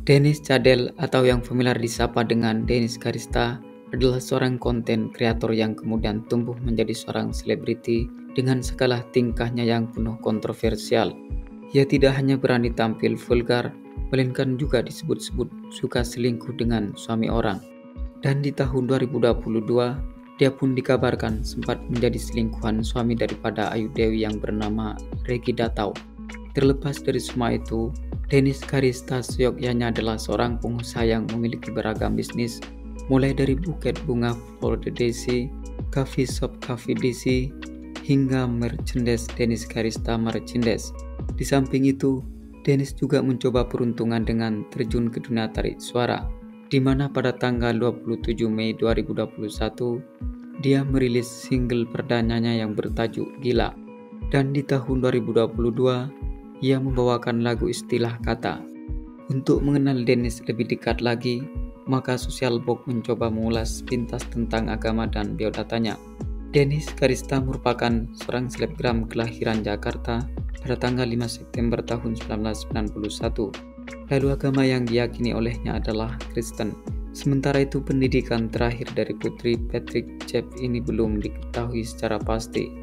Dennis Cadel atau yang familiar disapa dengan Dennis Karista adalah seorang konten kreator yang kemudian tumbuh menjadi seorang selebriti dengan segala tingkahnya yang penuh kontroversial. Ia tidak hanya berani tampil vulgar, melainkan juga disebut-sebut suka selingkuh dengan suami orang. Dan di tahun 2022, dia pun dikabarkan sempat menjadi selingkuhan suami daripada Ayu Dewi yang bernama Regi Datau. Terlepas dari semua itu, Dennis Karista seyogyanya adalah seorang pengusaha yang memiliki beragam bisnis, mulai dari buket bunga Florida Daisy, coffee shop Cafe Daisy, hingga merchandise Dennis Karista Merchandise. Di samping itu, Dennis juga mencoba peruntungan dengan terjun ke dunia tarik suara, di mana pada tanggal 27 Mei 2021, dia merilis single perdananya yang bertajuk Gila. Dan di tahun 2022, ia membawakan lagu Istilah Kata. Untuk mengenal Dennis lebih dekat lagi, maka Social Box mencoba mengulas pintas tentang agama dan biodatanya. Dennis Karista merupakan seorang selebgram kelahiran Jakarta pada tanggal 5 September tahun 1991. Lalu agama yang diyakini olehnya adalah Kristen. Sementara itu pendidikan terakhir dari putri Patrick Jeff ini belum diketahui secara pasti.